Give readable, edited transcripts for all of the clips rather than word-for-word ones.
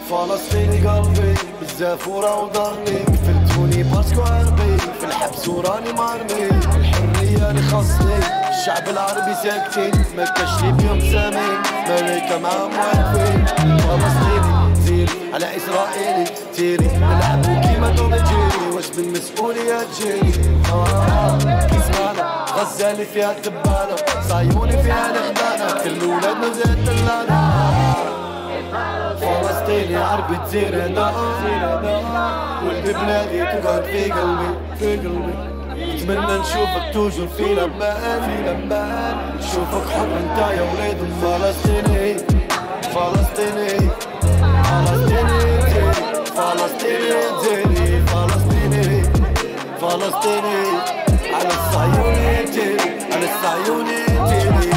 فلسطيني قلبي بزاف ورا وضرني قتلتوني باسكو عربي في الحبس وراني مرمي الحرية اللي خاصني الشعب العربي ساكتين ما كاش لي بيهم سامين ملايكة معاهم واقفين فلسطيني زيري على اسرائيلي تيري نلعبو كيما دوم جيري واش بالمسؤولية تجيري كيسمعنا غزة اللي فيها الدبانة صهيوني فيها الخدانة كل ولادنا زاد دلانة فلسطيني عربي تزير هنا واللي بلادي تقعد في قلبي نتمنى نشوفك توجور في لمان نشوفك حر انت يا ولاد فلسطيني فلسطيني تزيري فلسطيني على الصهيوني تزيري على الصهيوني تزيري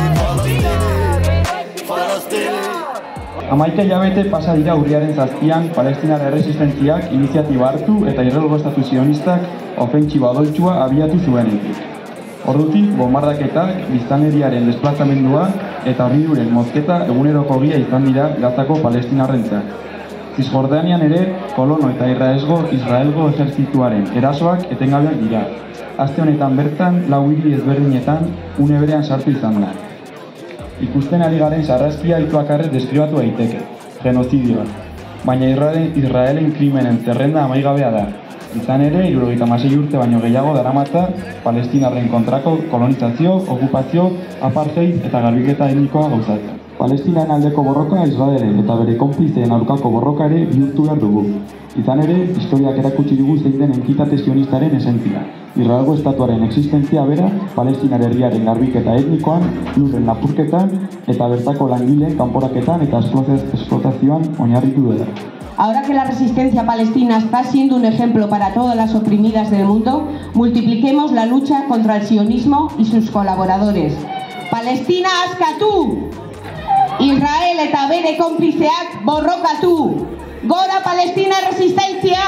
فلسطيني Hamaika hilabete pasa dira urriaren 7an Palestinar erresistentziak iniziatiba hartu eta Israelgo estatu zionistak ofentsiba odoltsua abiatu zuenetik. Ordutik, bombardaketak, biztanleriaren desplazamendua eta horniduren mozketa eguneroko ogia izan dira Gazako palestinarrentzat. Zisjordanian ere, kolono eta Israelgo ejerzituaren erasoak etengabeak dira. Aste honetan bertan, 4 hiri ezberdinetan, une berean sartu izan da. Ikusten ari garen sarraskia ituakarrez deskribatu daiteke, genozidioa. Baina Israelen krimenen zerrenda amaigabea da. Izan ere, 76 urte baino gehiago daramatza palestinarren kontrako kolonizazio, okupazio, apartheid eta garbiketa etnikoa gauzatzen. Palestinaren aldeko borroka Israelen eta bere konplizeen aurkako borroka ere bihurtu behar dugu. Izan ere, historiak erakutsi dugu zein den entitate zionistaren esentzia. Israelgo estatuaren existentzia bera, Palestinar herriaren garbiketa etnikoan, lurren lapurketan eta bertako langileen kanporaketan eta esplotazioan oinarritu dela. Ahora que la resistencia palestina está siendo un ejemplo para todas las oprimidas del mundo, multipliquemos la lucha contra el sionismo y sus colaboradores. Palestina askatu! Israel eta bere konplizeak borrokatu! Gora Palestina resistentzia!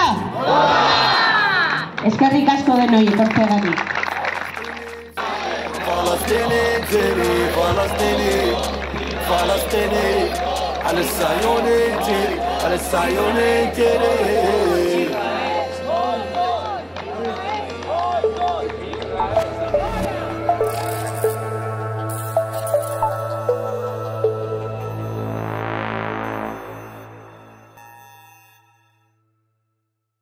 Eskerrik asko denoi etortzeagatik. فلسطيني على الصهيوني تيري